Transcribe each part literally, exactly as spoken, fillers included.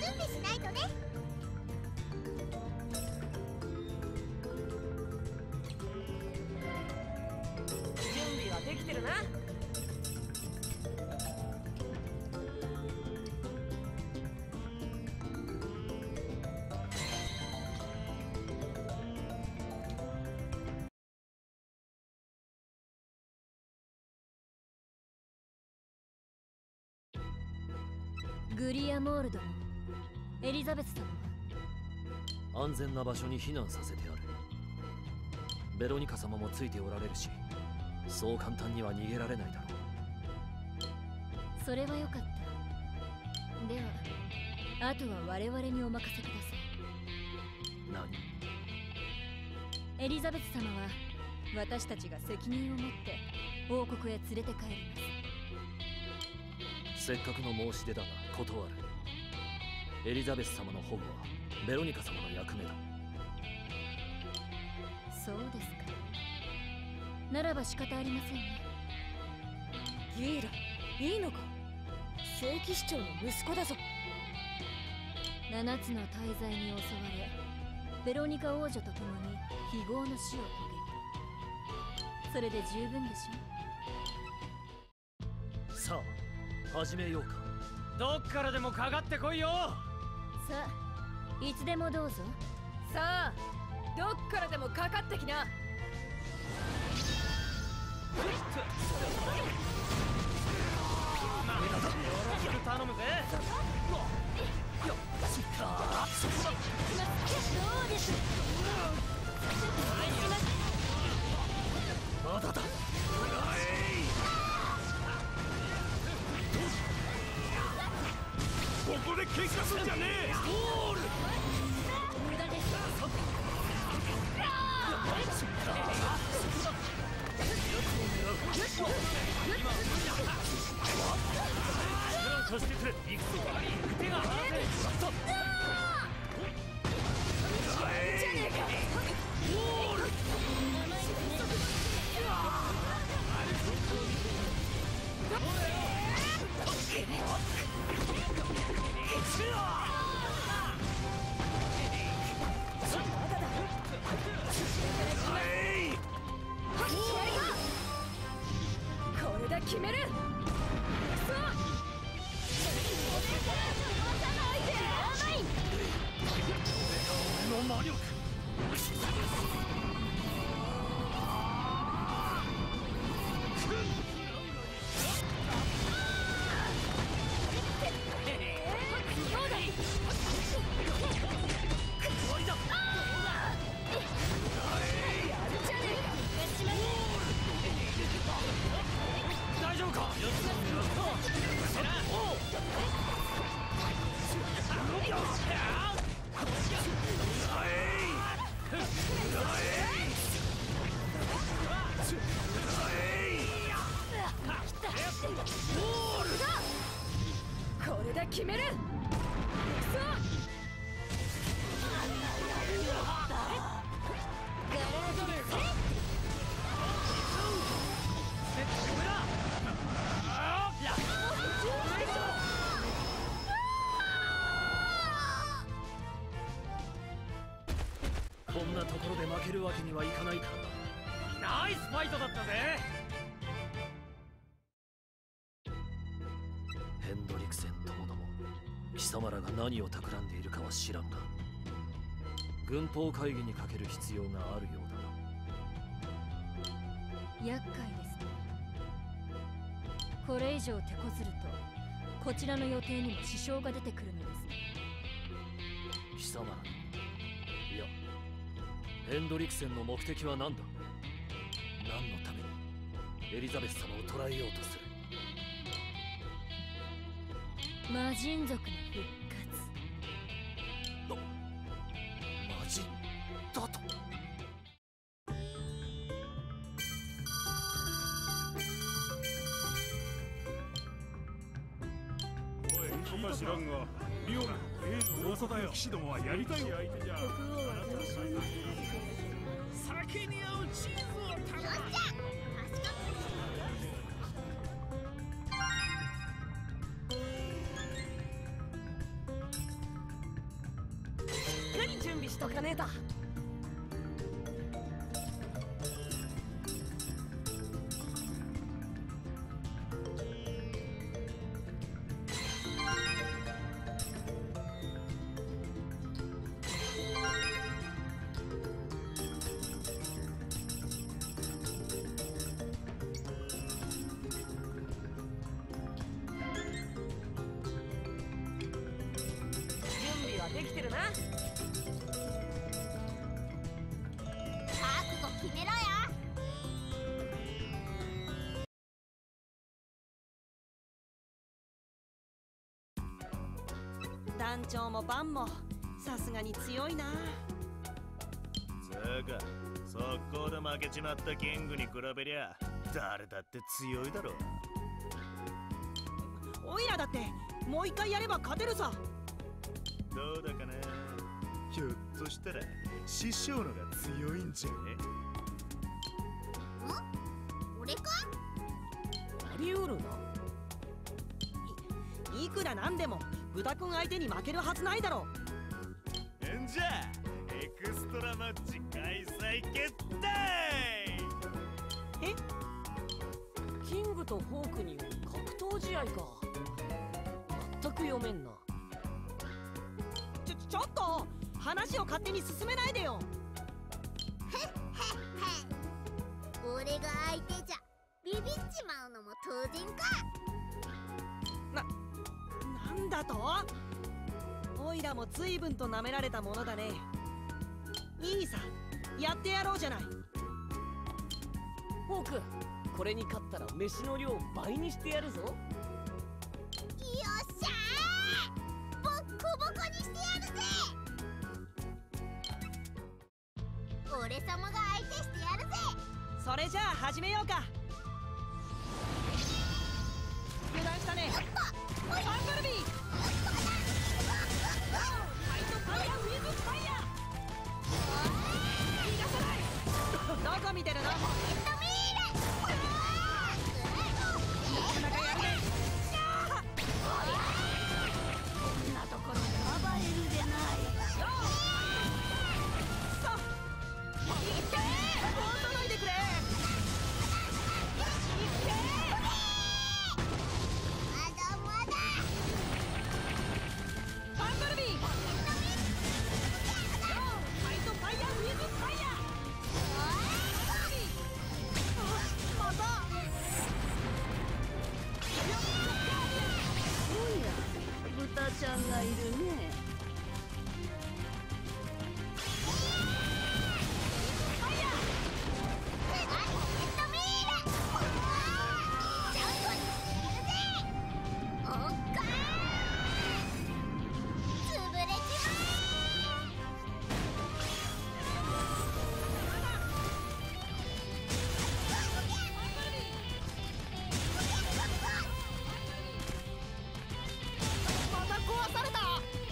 備しないとね。 準備はできてるな。 グリアモール殿、エリザベス様は？ 安全な場所に避難させてある。ベロニカ様もついておられるし、そう簡単には逃げられないだろう。 それはよかった。ではあとは我々にお任せください。 何？ エリザベス様は私たちが責任を持って王国へ連れて帰ります。 せっかくの申し出だが断る。エリザベス様の保護はベロニカ様の役目だ。 そうですか。ならば仕方ありませんね。 ギーラ、いいのか？聖騎士長の息子だぞ。 七つの大罪に襲われ、ベロニカ王女と共に非業の死を遂げる。それで十分でしょ。 さあ始めようか。 どっからでもかかってこいよ。 さあ、いつでもどうぞ。 さあ、どっからでもかかってきな。 よろしく頼むぜ。 どうです。 まだだ。 ここで喧嘩すんじゃねえ。ゴール。 無駄です。 貸してくれ。行くぞ。手が離せ。 じゃねえか。 ゴール。 これで決める。 俺の魔力。 大丈夫か？ これで決める。 こんなところで負けるわけにはいかないからな。 ナイスファイトだったぜ。 ヘンドリクセンともども貴様らが何を企んでいるかは知らんが、軍法会議にかける必要があるようだな。 厄介ですね。これ以上手こずるとこちらの予定にも支障が出てくるのですね。 貴様ら、いやヘンドリクセンの目的は何だ？何のためにエリザベス様を捕らえようとする？ 魔人族の復活。 の魔人だと？ おい、聞いたか知らんが、リオナ、例の噂だよ。騎士どもはやりたい相手じゃ。酒に合うチーズを食べろ。 しとかねえと。できてるな。 覚悟決めろよ。 団長もバンもさすがに強いな。 そうか、速攻で負けちまったキングに比べりゃ誰だって強いだろう。 オイラだってもう一回やれば勝てるさ。 どうだかな。ひょっとしたら師匠のが強いんじゃね？ ん？俺か？ あり得るな。い, いくらなんでも豚くん相手に負けるはずないだろ。 んじゃエクストラマッチ開催決定。 え？キングとホークによる格闘試合か。全く読めんな。ちょちょっと話を勝手に進めないでよ。 俺が相手じゃビビっちまうのも当然か。 な、なんだと？オイラも随分と舐められたものだね。いいさ、やってやろうじゃない。ホーク、これに勝ったら飯の量を倍にしてやるぞ。 よっしゃー、ボッコボコにしてやるぜ。俺様が相手してやるぜ。 それじゃあ始めようか。油断したね。ファンブルビー、ファイトファイヤーウィズファイヤー。逃がさない。どこ見てるの？ エンドミーレ。 なかなかやるね。 こんなところで暴れるでない。 そう、いってー、驚いてくれ。いってー。 まだまだ。 ファンブルビー、ファイトファイヤーウィズファイヤー。また。 おや、豚ちゃんがいるね。 また壊された。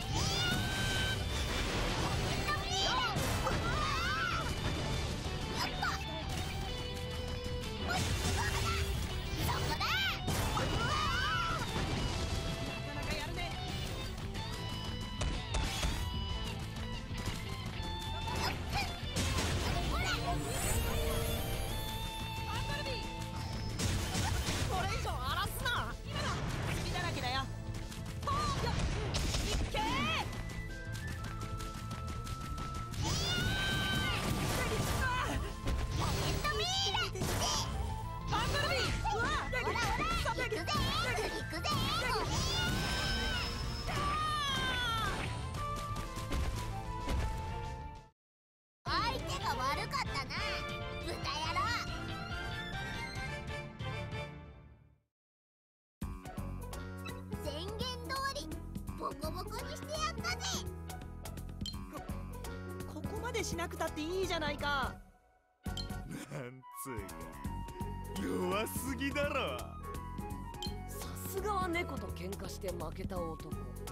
しなくたっていいじゃないか。 なんつうか弱すぎだろ。 さすがは猫と喧嘩して負けた男。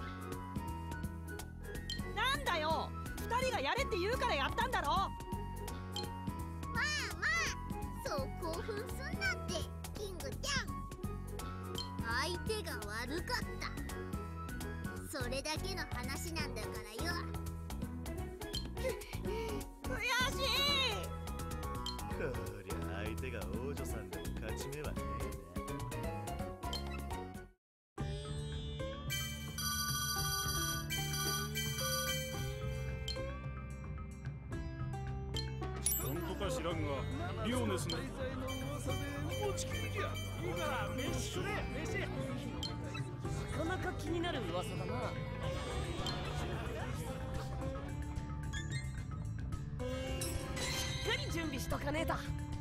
なんだよ、二人がやれって言うからやったんだろ。 まあまあ、そう興奮すんなってキングちゃん。相手が悪かった、それだけの話なんだからよ。 悔しい。 こりゃ相手が王女さんでも勝ち目はね本当か知らんがリオネスの持ちきりじゃいいから飯くれ飯。 なかなか気になる噂だな。しっかり準備しとかねえと。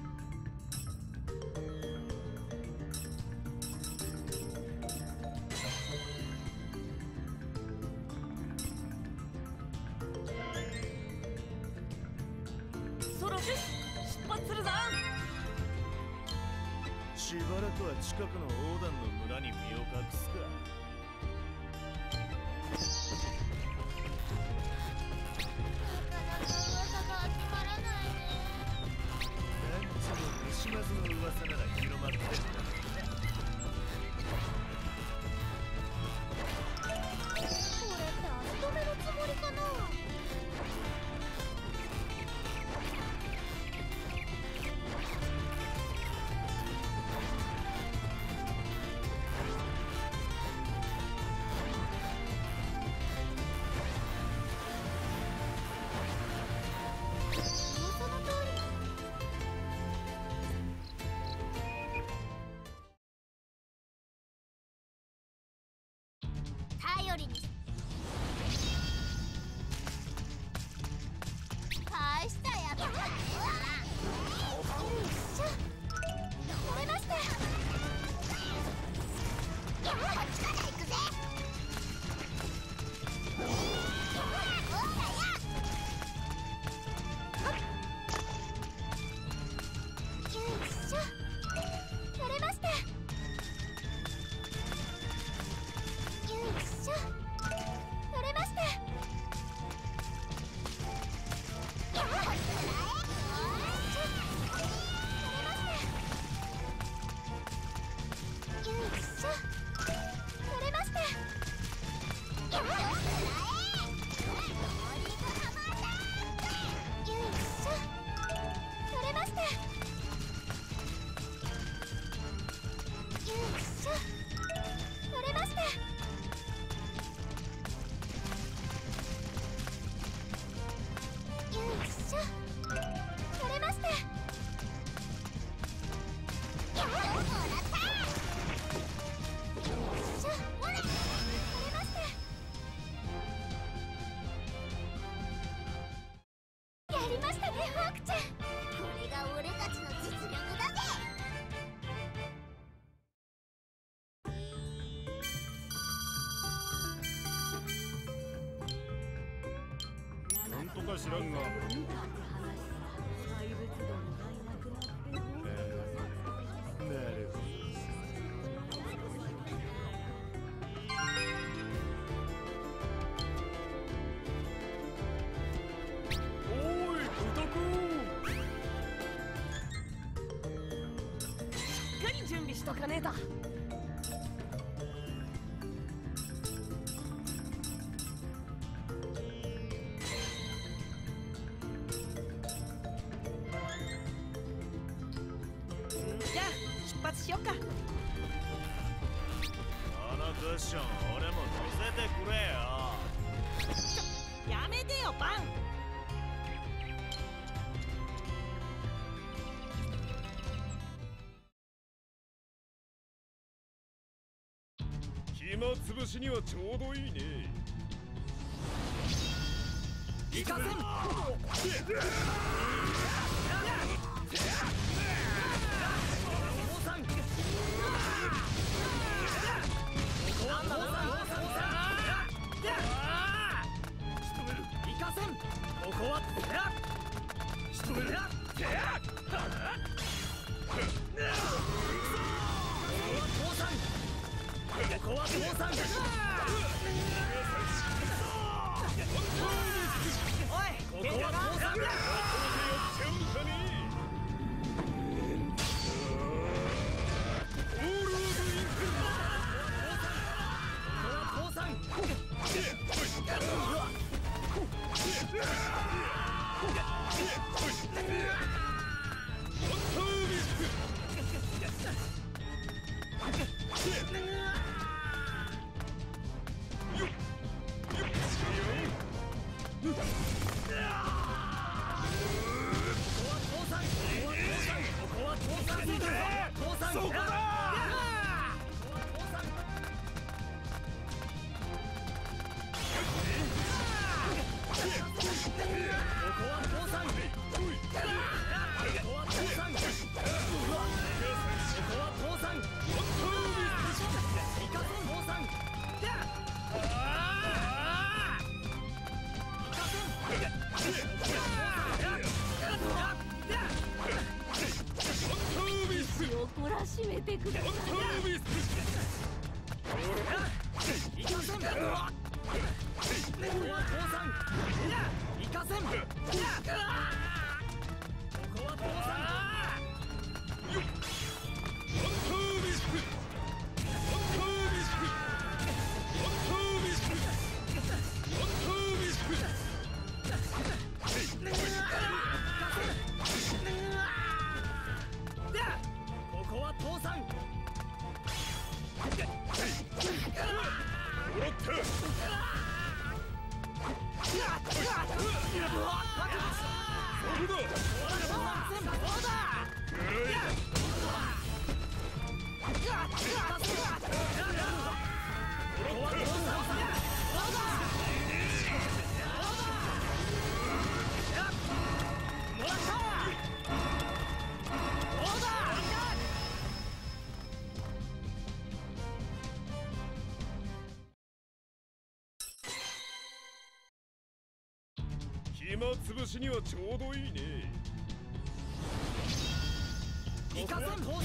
そろそろ出発するぞ。 しばらくは近くのオーダンの村に身を隠すか。 なかなか噂が集まらないね。 なんちも虫まずの噂なら広まってるんだ。 これって足止めのつもりかな。頼りに返したやつだね。よいしょ、取れました。こっちから行くぜ。よいしょ、取れました。取れました。 とか知らんが。 なるほど。 おい、豚くん。 しっかり準備しとかねえと。しよっか。 このクッション俺も乗せてくれよ。 ちょ、やめてよバン。 暇つぶしにはちょうどいいね。 行かせん。 ここは仕留める。ここは父さん。 おい、 ここは父さん。 せん。ここは通さん。ここは倒産。 暇つぶしにはちょうどいいね。 イカセン倒産。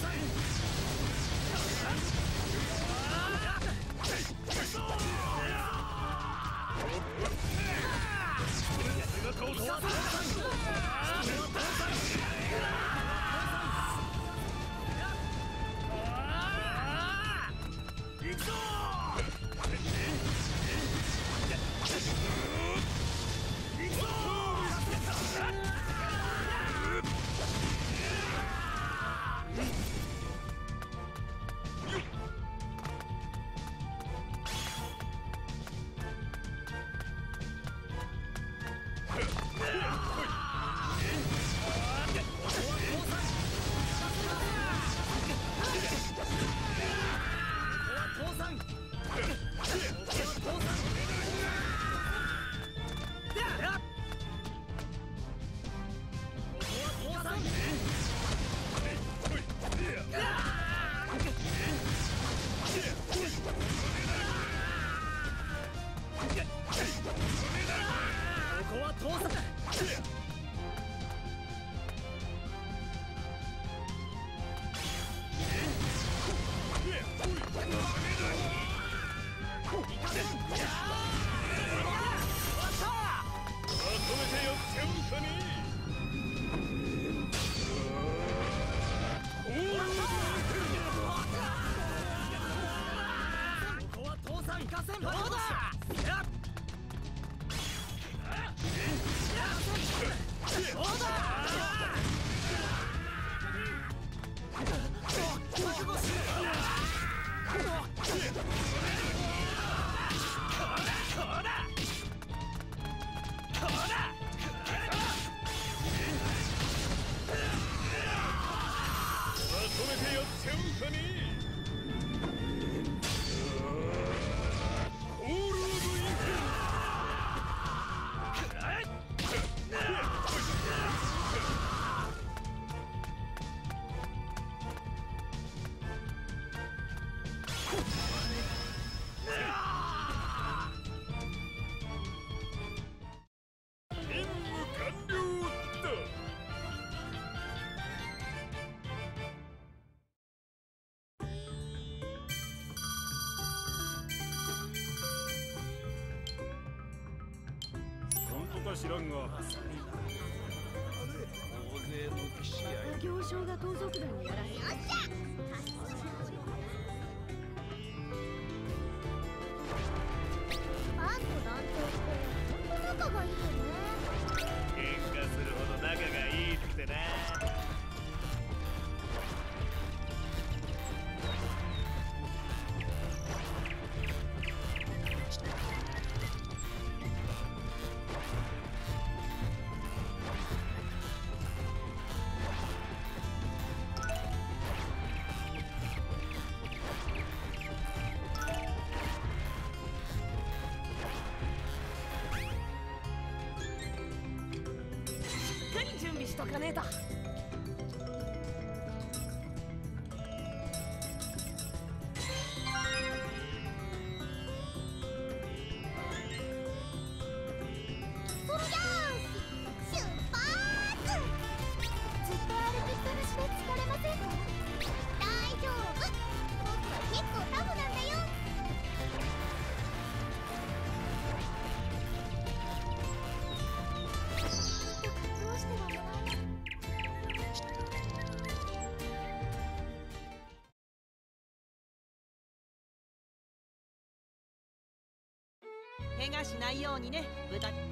知らんが行商が盗賊団にやられよっしゃ。バンと団長ってほんと仲がいいよね。 喧嘩するほど仲がいいってな。 準備しとかねえと。 こ怪我しないようにね、豚。アング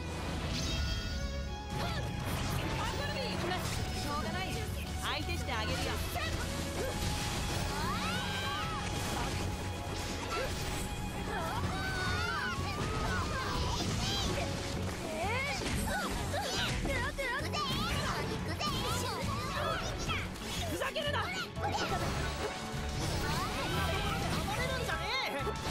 ルビー、しょうがない。相手してあげるよ。ふざけるな。守れるんじゃねえ。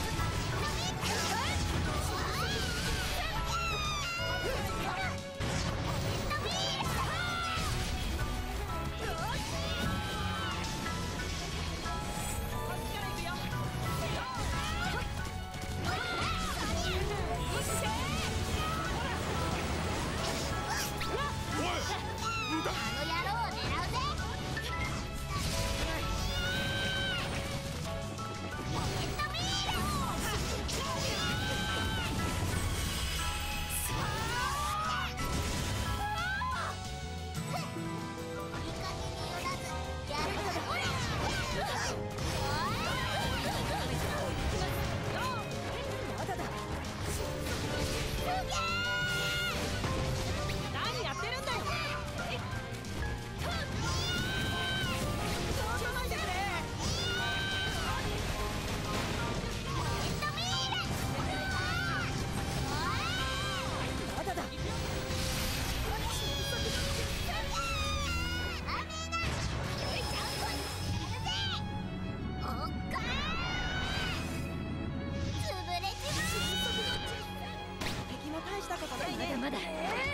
まだ。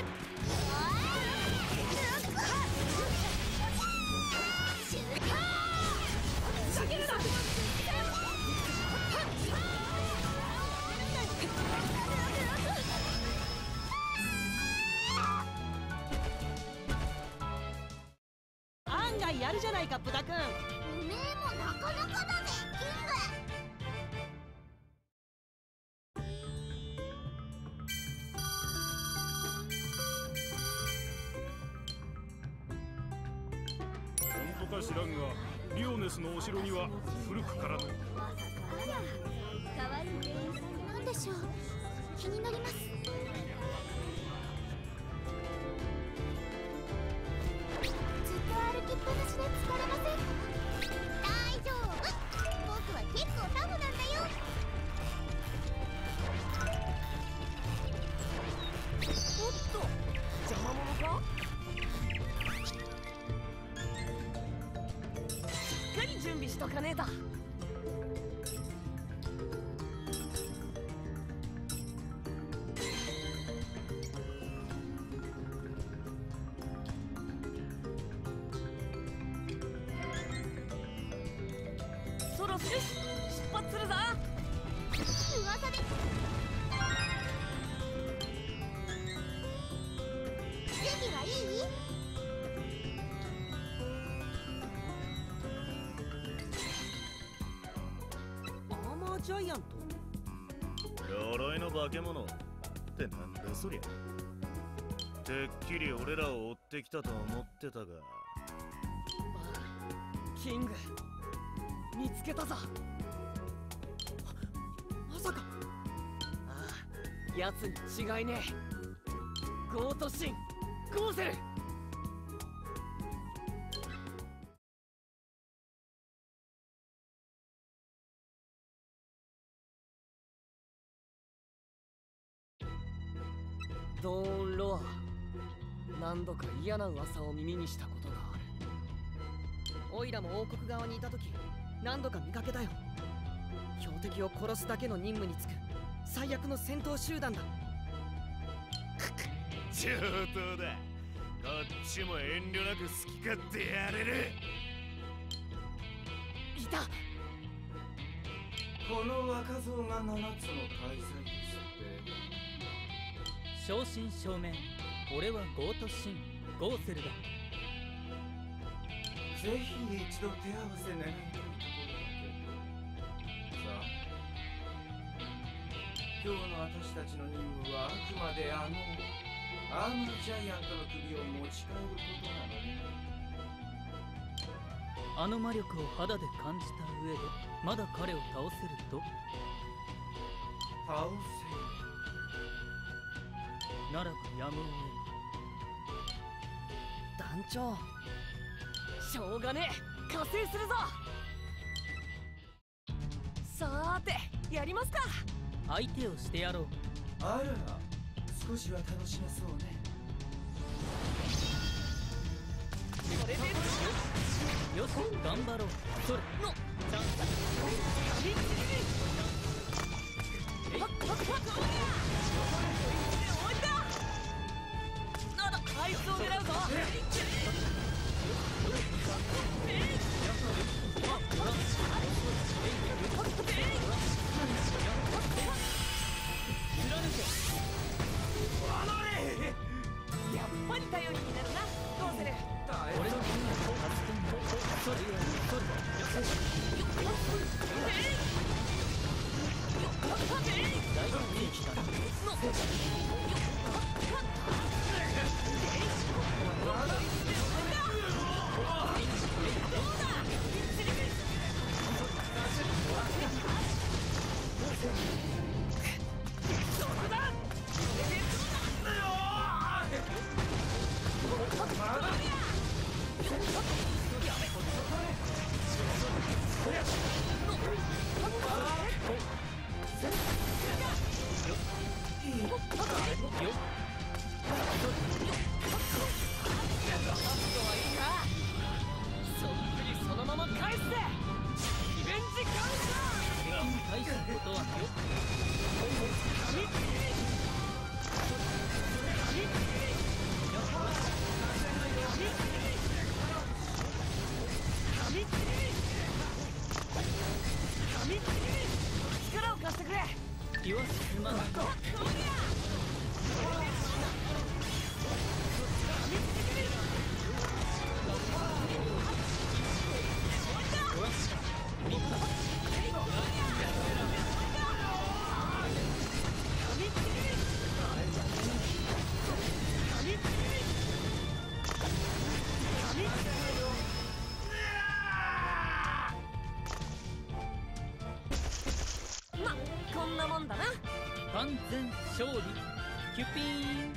案外やるじゃないか、豚くん。 おめえもなかなかだぜ、キング。 本当か知らんが、リオネスのお城には古くからの。 あら、可愛い店員さんなんでしょう。気になります。ずっと歩きっぱなしで疲れませんか？大丈夫。僕は結構タフなんだよ。 おっと、邪魔者か？準備しとかねえだ。そろそろ出発するぞ。 噂で準備はいい？ ジャイアント？ 鎧の化け物ってなんだそりゃ。てっきり俺らを追ってきたと思ってたが。 キング見つけたぞ。まさか。ああ、奴に違いねえ。ゴートシンゴーゼル。ドーン・ロア、何度か嫌な噂を耳にしたことがある。オイラも王国側にいた時何度か見かけたよ。標的を殺すだけの任務に就く最悪の戦闘集団だ。 上等だ。こっちも遠慮なく好き勝手やれる。 いた。 この若造が七つの大罪ですって。 正真正銘、俺はゴートシンゴーセルだ。 ぜひ一度手合わせ願いたいところだけど。さあ、今日の私たちの任務はあくまであのアームジャイアントの首を持ち帰ることなのね。 あの魔力を肌で感じた上でまだ彼を倒せると？ 倒せ。 ならばやむを団長、しょうがねえ、加勢するぞ。さーて、やりますか。 得相手をしてやろう。 あら、少しは楽しめそうね。 これでよし、頑張ろう。それのチャンスだ。えい、 はっはっはっ終わりだ。なんだ、あいつを狙うぞ。やっぱり頼りになるな、どうする。 俺の剣を助けんの。それよりそれだ。大事に来たな。 そのまま返すぜ。リベンジカウンター。 大したことはよ。 力を貸してくれ。 気は進まない。 ま、こんなもんだな。 完全勝利。キュピーン。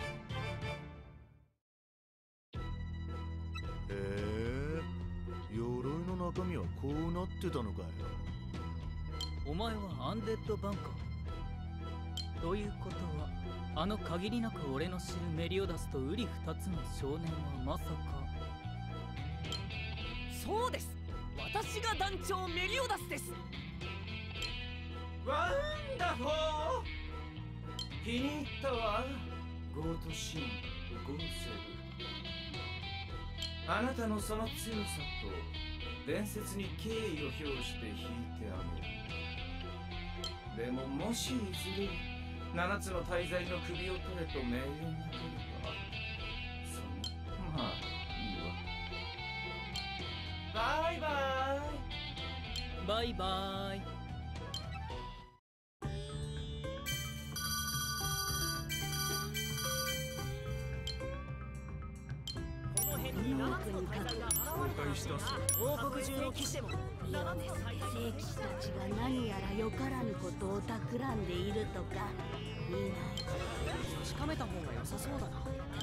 へえ、鎧の中身はこうなってたのかよ。 お前はアンデッドバンカーということは、あの限りなく俺の知るメリオダスとウリ二つの少年はまさか。 そうです、私が団長メリオダスです。 ワンダフォー。気に入ったわ、ゴートシン、ゴーセル。あなたのその強さと伝説に敬意を表して引いてあげる。でももしいずれ七つの大罪の首を取れと命令が来れば、そのまあいいわ。バイバイ。 バイバイ。 この辺に七つの大罪が公開したそう。 王国中の騎士もリオネス聖騎士たちが何やらよからぬことを企んでいるとかいない。 確かめた方が良さそうだな。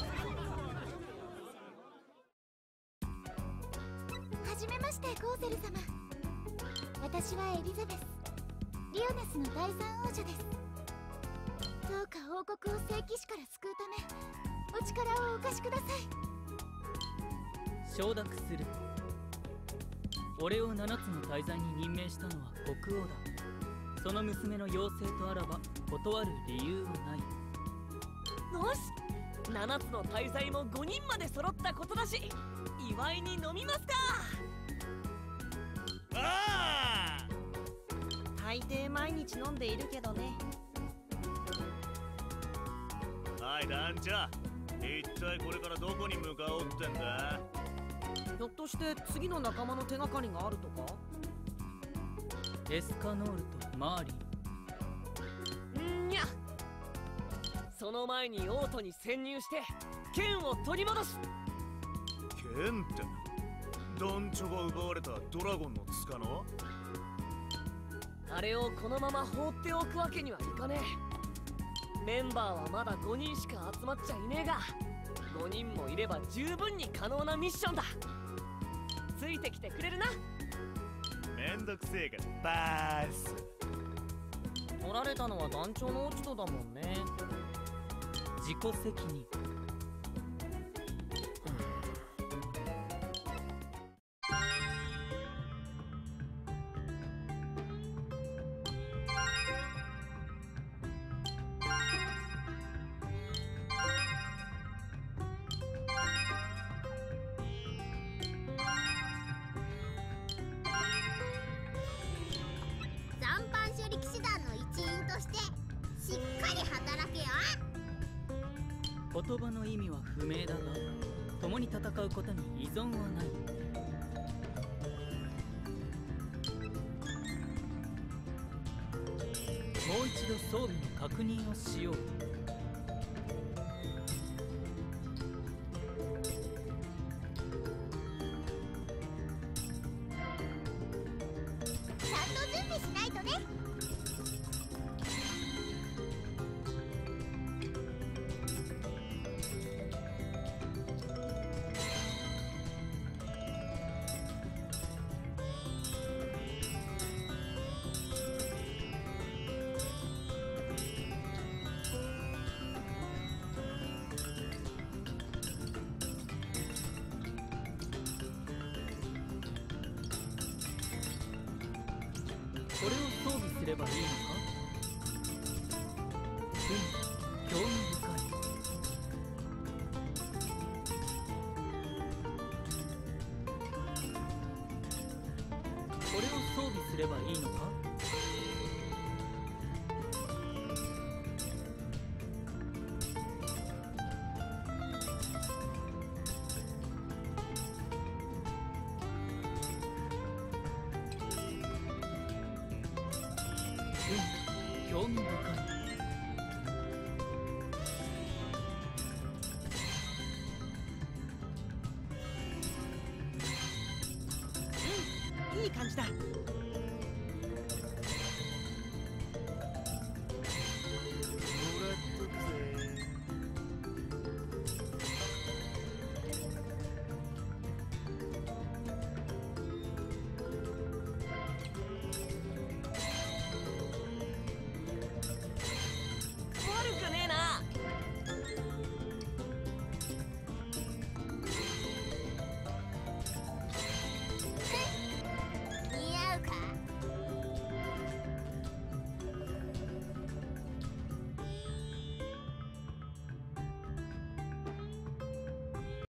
はじめまして、ゴーゼル様。私はエリザベス、リオネスの第三王女です。どうか王国を聖騎士から救うためお力をお貸しください。 承諾する。俺を七つの大罪に任命したのは国王だ。その娘の妖精とあらば断る理由はない。 よし、七つの大罪も五人まで揃ったことだし、祝いに飲みますか。 ああ、 大抵毎日飲んでいるけどね。 はい、団長、一体これからどこに向かおうってんだ。 ひょっとして次の仲間の手がかりがあるとか。 エスカノールとマーリんにゃ、その前に王都に潜入して剣を取り戻す。 剣って団長が奪われたドラゴンの塚の。 あれをこのまま放っておくわけにはいかねえ。 メンバーはまだごにんしか集まっちゃいねえが、ごにんもいれば十分に可能なミッションだ。ついてきてくれるな。 めんどくせえからバース。 取られたのは団長の落ち度だもんね。 自己責任。 残飯処理騎士団の一員としてしっかり働けよ。 言葉の意味は不明だが、共に戦うことに依存はない。もう一度装備の確認をしよう。 ちゃんと準備しないとね。 これを装備すればいいのか？うん、興味深い。これを装備すればいいのか？うん、興味深い。 いい感じだ。